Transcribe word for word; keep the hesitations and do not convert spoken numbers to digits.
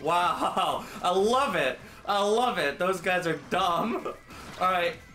Wow, I love it. I love it. Those guys are dumb. All right.